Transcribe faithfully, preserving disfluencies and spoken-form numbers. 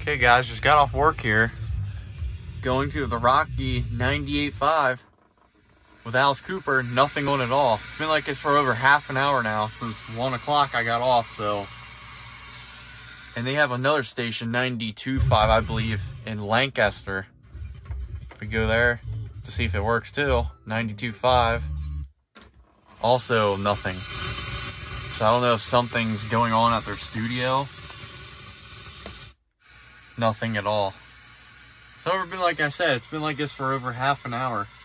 Okay guys, just got off work here. Going to the Rocky ninety-eight point five with Alice Cooper, nothing on at all. It's been like this for over half an hour now, since one o'clock I got off, so. And they have another station, ninety-two point five, I believe, in Lancaster. If we go there to see if it works too, ninety-two point five. Also nothing. So I don't know if something's going on at their studio. Nothing at all. So it's been, like I said, it's been like this for over half an hour.